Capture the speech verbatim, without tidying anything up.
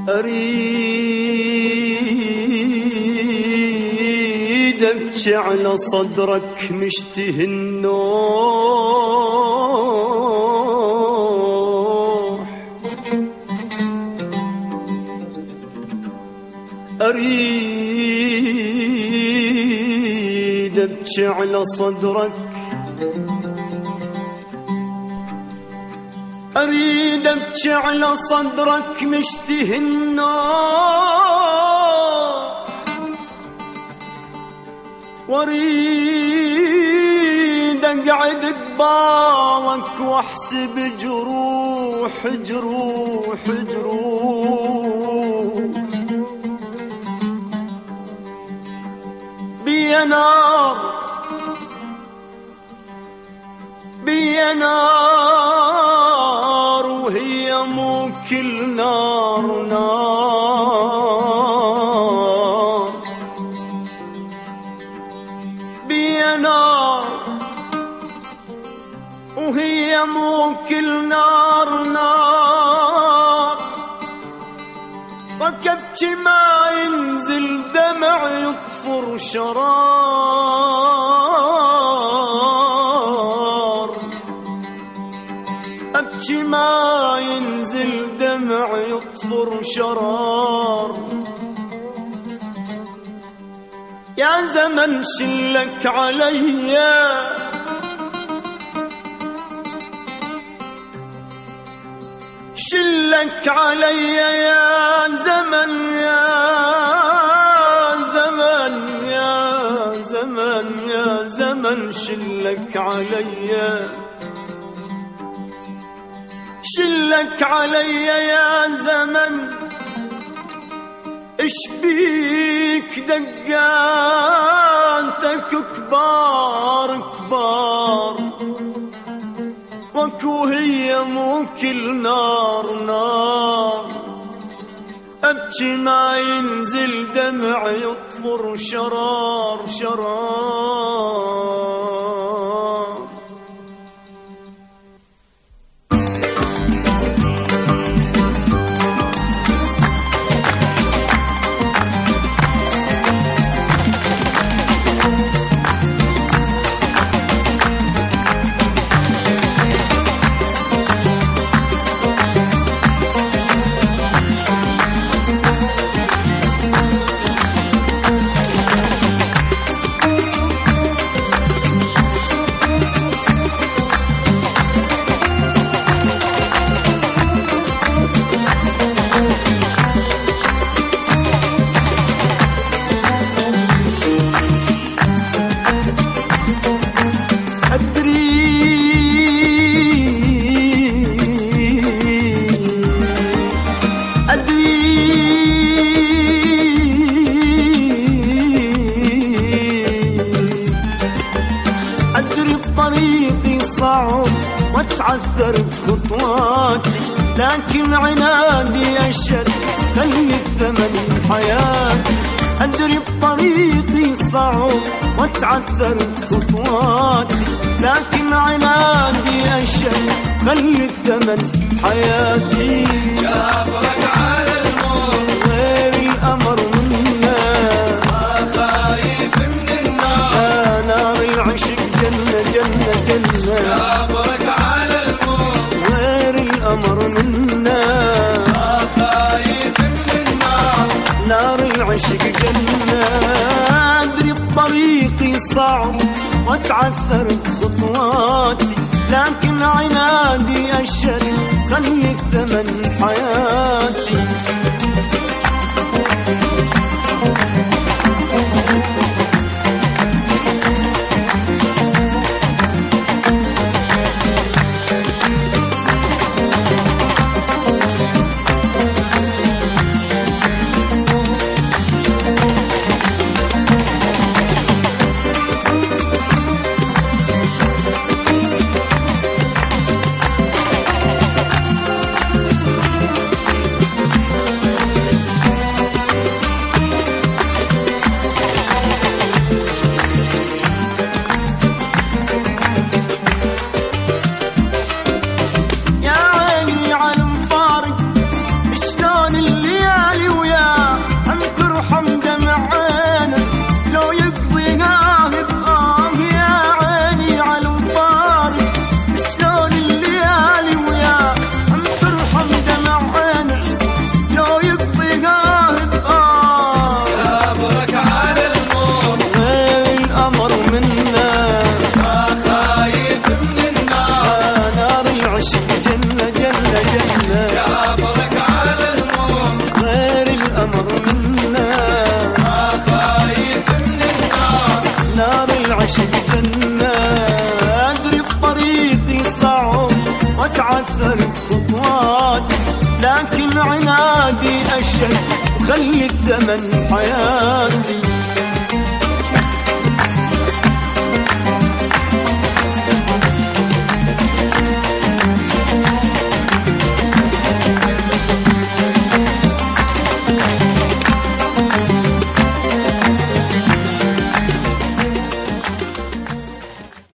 أريد أبكي على صدرك مشتهي النوح، أريد أبكي على صدرك، أريد أبكي على صدرك مشتهي النوح، واريد اقعد قبالك واحسب جروح جروح جروح، بيا نار بيا نار وهي مو كل نار نار، بيا نار وهي مو كل نار نار، ركبتي ما ينزل دمع يطفر شرار، أبكي ما ينزل دمع يطفر شرار، يا زمن شلك عليا شلك عليا يا زمن يا زمن يا زمن يا زمن شلك عليا شلك عليا يا زمن، اش بيك دقاتك كبار كبار، وكو هي مو كل نار نار، أبكي ما ينزل دمع يطفر شرار شرار. واتعثر بخطواتي لكن عنادي أشد، خلي الثمن حياتي. أدري بطريقي صعب واتعثر بخطواتي لكن عنادي أشد، خلي الثمن حياتي. يا برك على الموت غير الأمر منا، ما خايف من النار، يا نار العشق جنة جنة جنة. يا برك على الموت غير الأمر منا، ما خايف من النار، نار العشق جنة. أدري بطريقي صعب واتعثر بخطواتي لكن عنادي أشد، خلي الثمن حياتي. وعثر خطواتي، لكن عنادي أشد وخلي الثمن حياتي.